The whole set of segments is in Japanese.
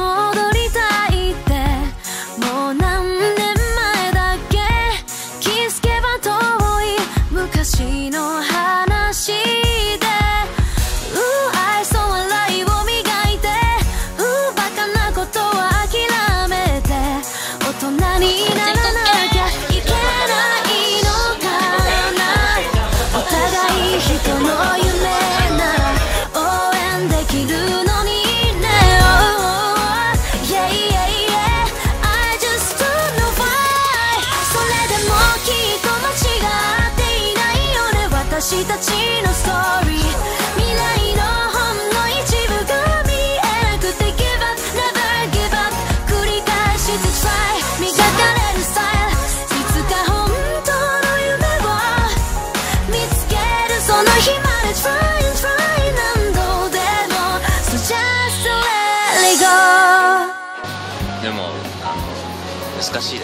戻りたいってもう何年前だっけ。気づけば遠い昔の話で愛想笑いを磨いてバカなことは諦めて大人にならなきゃいけないのかな。お互い人の夢なら応援できるのにね。Oh, yeah, yeah, yeah. I just don't know why. それでもきっと間違っていないよね、私たちのストーリー。未来のほんの一部が見えなくて Give up, never give up 繰り返して try 磨かれるスタイル。いつか本当の夢を見つけるその日まで Try and try 何度でも So just let it go。 でも難しいです。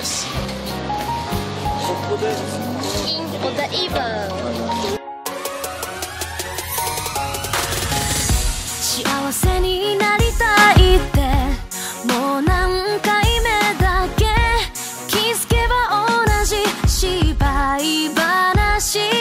おだいば幸せになりたいってもう何回目だっけ。気づけば同じ芝居話で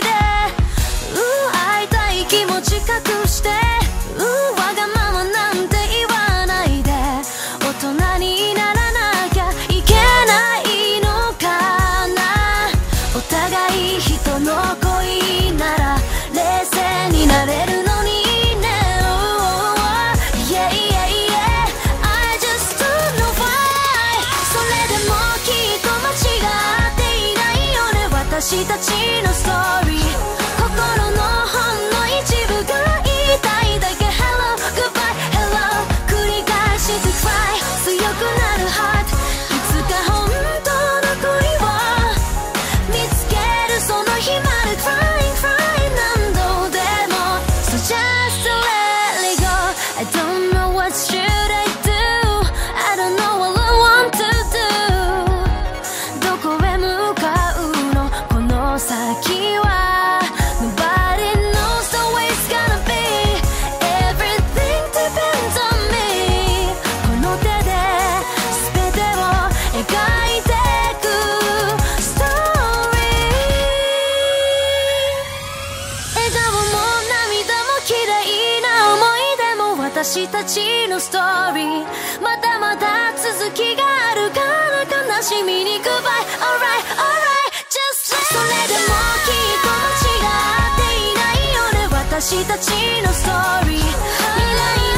会いたい気持ち隠してわがままなんて言わないで大人にならなきゃいけないのかな。お互い人の恋なら冷静になれるのにね。Oh, yeah, yeah, yeah. I just don't know why。 それでもきっと間違っていないよね、私たちのストーリー。心のほんの一部が言いたいだけ Hello, goodbye, hello 繰り返して cry 強くなる heart。 いつか本当の恋を見つけるその日まで Crying, crying 何度でも So just let it go。 I don't know what should I do。 I don't know what I want to do。 どこへ向かうのこの先は Nobody knows the way it's gonna be。 Everything depends on me。 この手で全てを描いてくストーリー。笑顔も涙も綺麗な思い出も私たちのストーリー。まだまだ続きがあるから悲しみに Goodbye, alright, alright Just let it go。 それでもきっと間違っていないよね、私たちのストーリー。未来